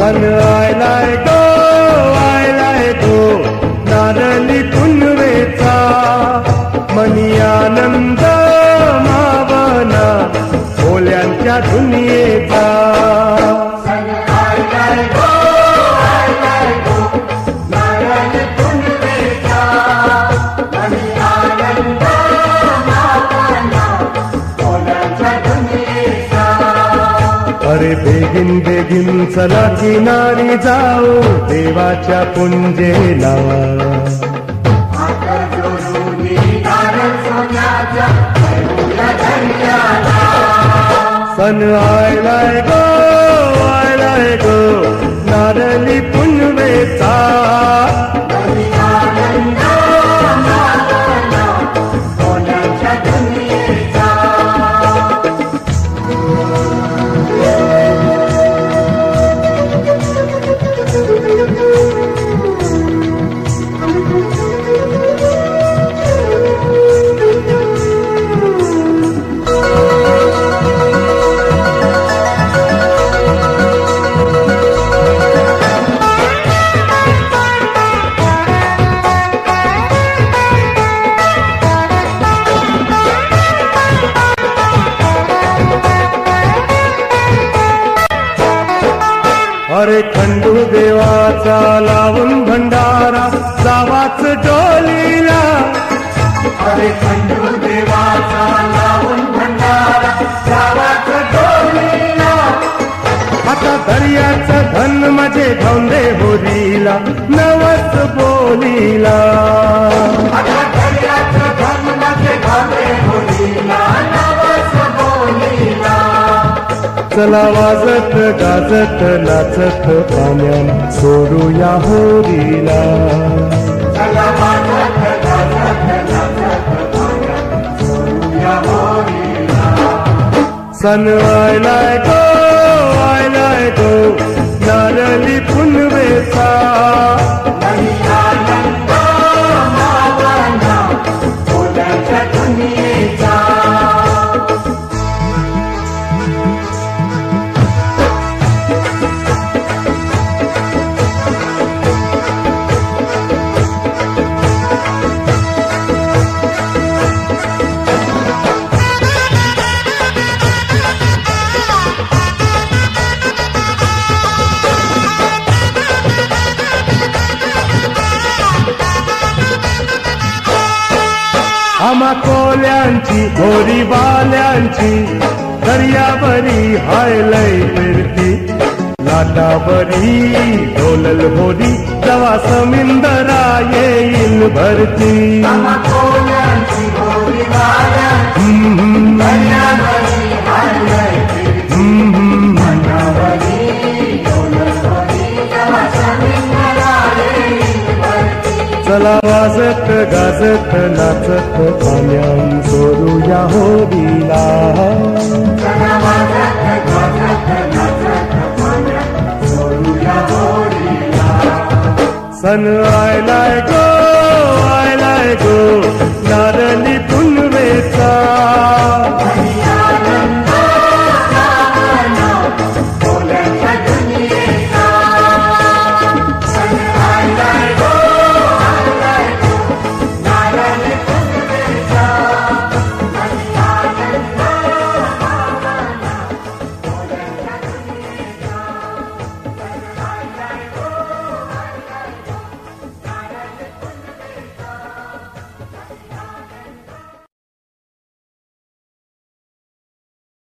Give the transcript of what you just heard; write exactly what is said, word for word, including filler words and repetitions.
सन आयलाय गो आयलाय गो नारळी पुनवेचा मनी आनंद मावना ओल्यांच्या दुनियेचा अरे begin begin चला किनारी जाऊ देवाच्या पुंजेला सन आयलाय गो आयलाय गो नारळी पुनवेचा अरे खंडू देवाचा लावून भंडारा जावाच डोलीला अरे खंडू देवाचा लावून भंडारा जावाच डोलीला आता दर्याचं धन माझे धोंडे होरीला नवस बोलीला आता दर्याचं धन माझे धोंडे होरीला नवस बोलीला चला वाजत गाजत नाचत पाण्यान सोडूया होरीला चला वाजत गाजत नाचत पाण्यान सोडूया होरीला सन आयलाय गो आयलाय गो नारळी पुनवेचा आनंद मावना ओल्यांच्या दुनियेचा आम्हा कोल्यांची होरी बाल्यांची दर्यावरी हायलय फिरती लाटावरी डोलल होरी जवा समिंदरा येईल भरती आम्हा कोल्यांची होरी बाल्यांची दर्यावरी हायलय फिरती लाटावरी डोलल होरी जवा समिंदरा येईल भरती चला वाजत गाजत नाचत पाण्यान सोडूया होरीला चला वाजत गाजत नाचत पाण्यान सोडूया होरीला सन आयलाय